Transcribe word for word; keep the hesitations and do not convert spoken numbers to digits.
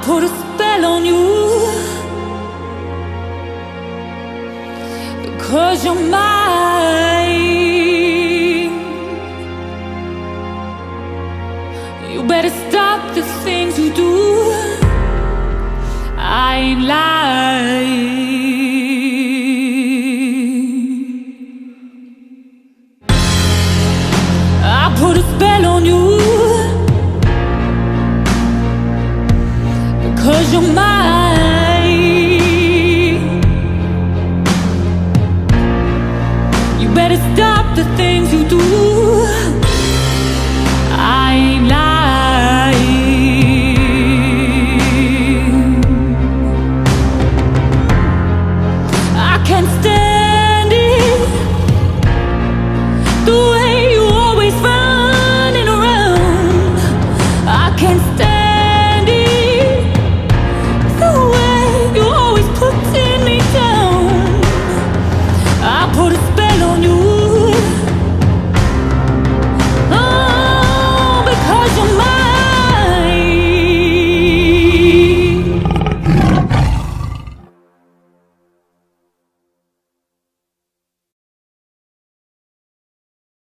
put a spell on you, because you're mine. You better stop the things you do. I ain't lying. I put a spell on you, because you're mine. You better stop the things you do.